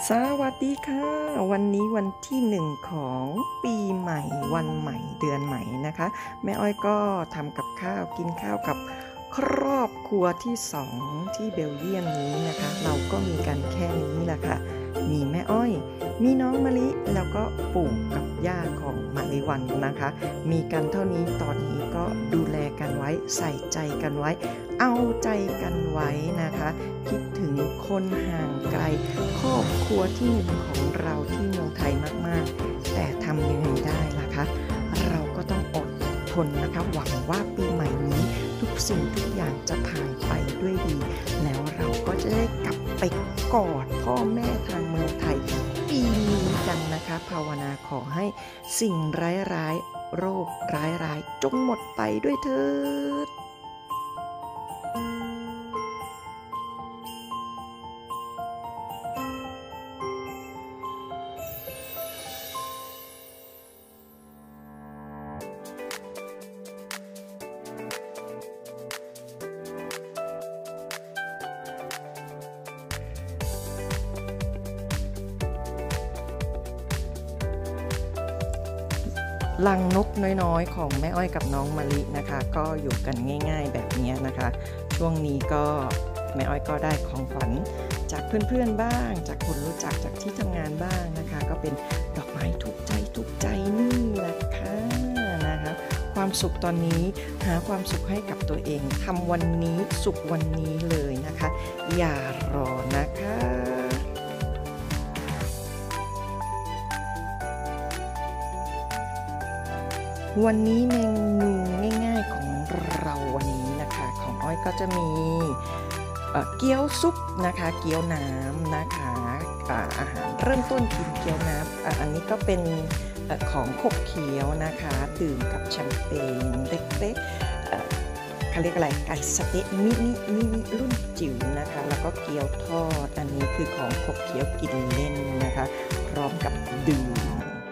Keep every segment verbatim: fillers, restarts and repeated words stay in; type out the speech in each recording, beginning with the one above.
สวัสดีค่ะวันนี้วันที่หนึ่งของปีใหม่วันใหม่เดือนใหม่นะคะแม่อ้อยก็ทำกับข้าวกินข้าวกับครอบครัวที่สองที่เบลเยียมนี้นะคะเราก็มีกันแค่นี้แหละค่ะมีแม่อ้อยมีน้องมะลิแล้วก็ปู่กับย่าของมะลิวันนะคะมีกันเท่านี้ตอนนี้ก็ดูแลกันไว้ใส่ใจกันไว้เอาใจกันไว้นะคะคิดถึงคนห่างไกลครอบครัวที่หนึ่งของเราที่เมืองไทยมากๆแต่ทำยังไงได้ล่ะคะเราก็ต้องอดทนนะคะหวังว่าปีใหม่นี้ทุกสิ่งทุกอย่างจะผ่านไปด้วยดีแล้วเราก็จะได้กลับไปกอดพ่อแม่ทางเมืองไทยปีนี้กันนะคะภาวนาขอให้สิ่งร้ายๆโรคร้ายๆจงหมดไปด้วยเถิดลังนกน้อยๆของแม่อ้อยกับน้องมะลินะคะก็อยู่กันง่ายๆแบบนี้นะคะช่วงนี้ก็แม่อ้อยก็ได้ของขวัญจากเพื่อนๆบ้างจากคนรู้จักจากที่ทำงานบ้างนะคะก็เป็นดอกไม้ถูกใจถูกใจนี่แหละค่ะนะคะความสุขตอนนี้หาความสุขให้กับตัวเองทำวันนี้สุขวันนี้เลยนะคะอย่ารอนะคะวันนี้เมนูง่ายๆของเราวันนี้นะคะของอ้อยก็จะมีเกี๊ยวซุปนะคะเกี๊ยวน้ำนะคะอาหารเริ่มต้นกินเกี๊ยวน้ำอันนี้ก็เป็นของขบเคี้ยวนะคะดื่มกับแชมเปญเล็กๆเขาเรียกอะไรไก่สะเต๊ะมินิมินิรุ่นจิ๋วนะคะแล้วก็เกี๊ยวทอดอันนี้คือของขบเคี้ยวกินเล่นนะคะพร้อมกับดื่ม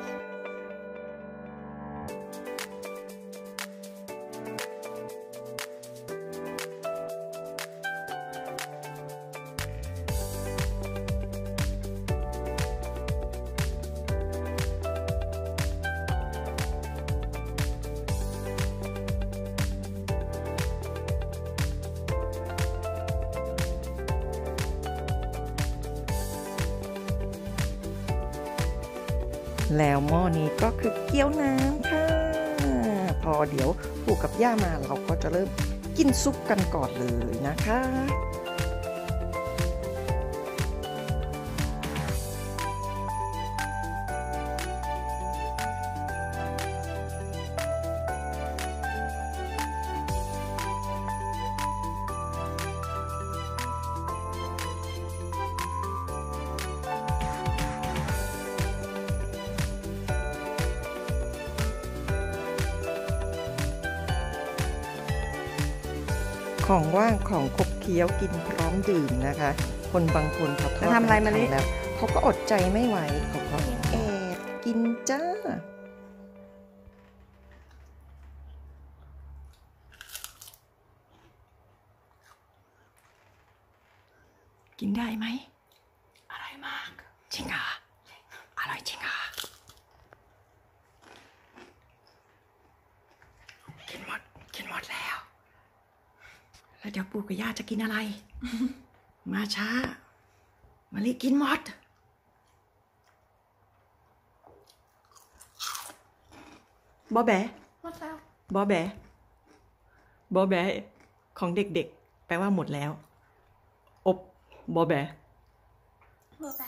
แล้วหม้อนี้ก็คือเกี๊ยวน้ำค่ะพอเดี๋ยวปู่กับย่ามาเราก็จะเริ่มกินซุปกันก่อนเลยนะคะของว่างของขบเคี้ยวกินพร้อมดื่มนะคะคนบางคนเขาทอดทำอะไรมาแล้วเขาก็อดใจไม่ไหวเขาก็แอบกินจ้ากินได้ไหมอร่อยมากจริงอ่ะอร่อยจริงอ่ะกินหมดกินหมดแล้วแล้วเดี๋ยวปู่กับย่าจะกินอะไร มาช้ามะลิกินหมดบอแบะหมดแล้วบอแบะบอแบะของเด็กๆแปลว่าหมดแล้วอบบอแบะบอแบะ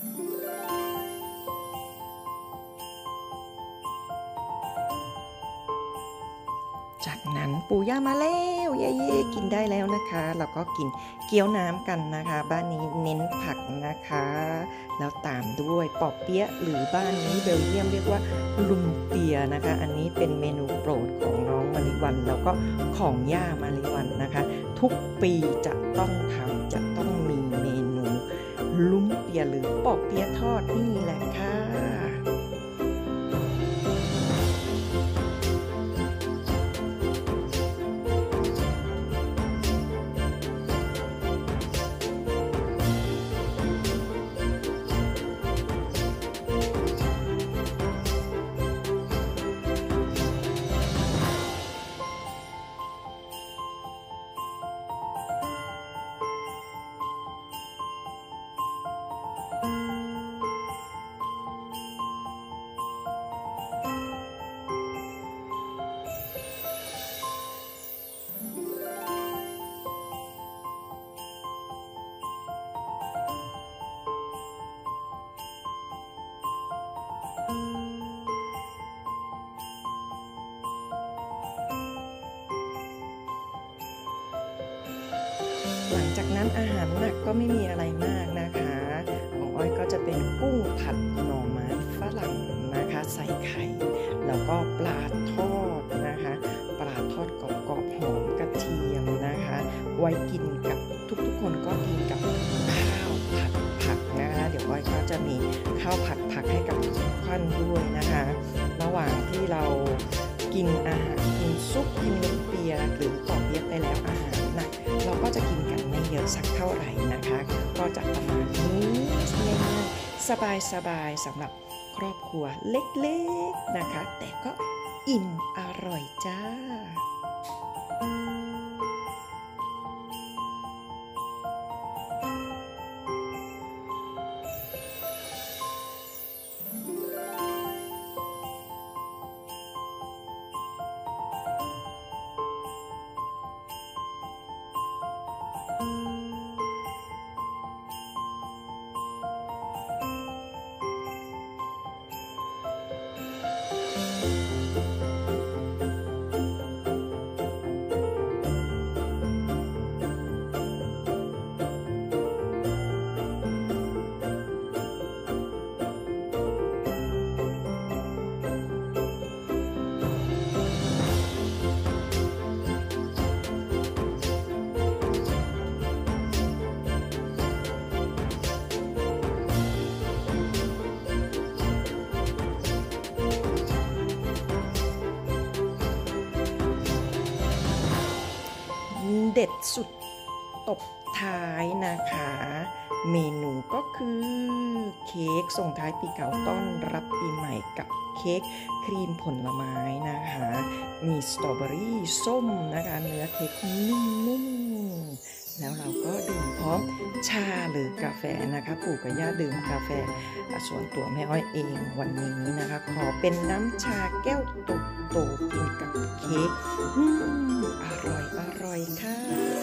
จากนั้นปู่ย่ามาแล้วเย่ๆกินได้แล้วนะคะเราก็กินเกี๊ยวน้ำกันนะคะบ้านนี้เน้นผักนะคะแล้วตามด้วยปอเปี๊ยะหรือบ้านนี้เบลเยียมเรียกว่าลุงเปียนะคะอันนี้เป็นเมนูโปรดของน้องมะลิวันแล้วก็ของย่ามะลิวันนะคะทุกปีจะต้องทำจะต้องมีเมนูลุงเปียหรือปอเปี๊ยะทอดนี่แหละค่ะ กหลังจากนั้นอาหารหนักก็ไม่มีอะไรมากนะคะของอ้อยก็จะเป็นกุ้งผัดหน่อไม้ฝรั่งนะคะใส่ไข่แล้วก็ปลาทอดนะคะปลาทอดกรอบๆหอมกระเทียมนะคะไว้กินกับทุกๆคนก็กินกับข้าวผัดผักนะคะเดี๋ยวอ้อยก็จะมีข้าวผัดผักให้กับทุกท่านด้วยนะคะระหว่างที่เรากินอาหารกินซุปกินลูกเปียหรือปอเปี๊ยะไปแล้วอาหารหนักเราก็จะกินกันไม่เยอะสักเท่าไหร่นะคะก็จะประมาณนี้ง่ายๆสบายๆสำหรับครอบครัวเล็กๆนะคะแต่ก็อิ่มอร่อยจ้าเด็ดสุดตบท้ายนะคะเมนูก็คือเค้กส่งท้ายปีเก่าต้อนรับปีใหม่กับเค้กครีมผลไม้นะคะมีสตรอเบอรี่ส้มนะคะเนื้อเค้กนุ่มๆแล้วเราก็ดื่มพร้อมชาหรือกาแฟนะคะปู่กับย่าดื่มกาแฟส่วนตัวแม่อ้อยเองวันนี้นะคะขอเป็นน้ำชาแก้วโตๆกินกับเค้กอืมอร่อยอร่อยค่ะ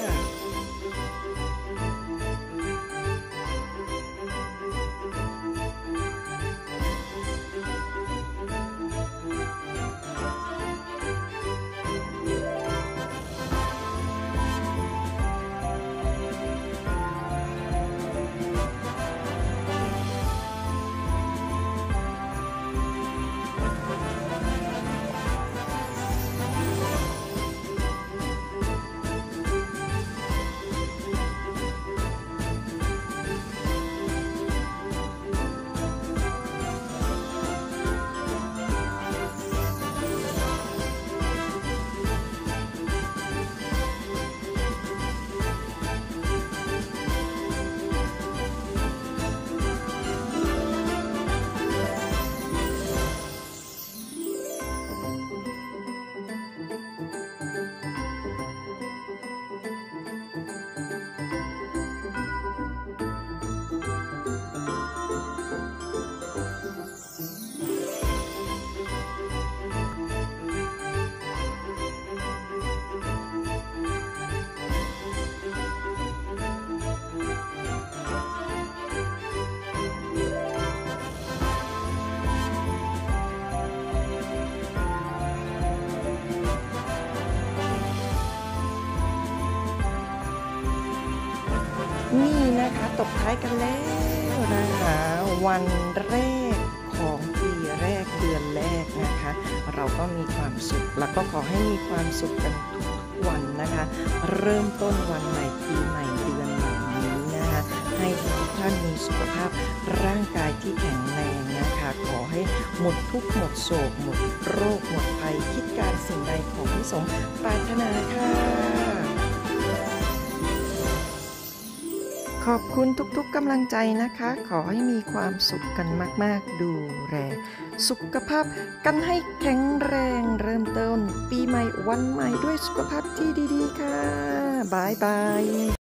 นี่นะคะตบท้ายกันแล้วนะคะวันแรกของปีแรกเดือนแรกนะคะเราก็มีความสุขแล้วก็ขอให้มีความสุขกันทุกวันนะคะเริ่มต้นวันใหม่ปีใหม่เดือนใหม่นี้นะคะให้ทุกท่านมีสุขภาพร่างกายที่แข็งแรงนะคะขอให้หมดทุกข์หมดโศกหมดโรคหมดภัยคิดการสิ่งใดของที่สมปรารถนาค่ะขอบคุณทุกๆกำลังใจนะคะขอให้มีความสุขกันมากๆดูแลสุขภาพกันให้แข็งแรงเริ่มต้นปีใหม่วันใหม่ด้วยสุขภาพที่ดีๆค่ะบ๊ายบาย